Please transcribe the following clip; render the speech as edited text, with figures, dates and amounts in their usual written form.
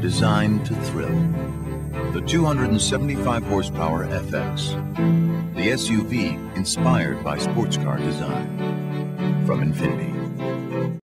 designed to thrill. The 275 horsepower FX, the SUV inspired by sports car design. From Infiniti.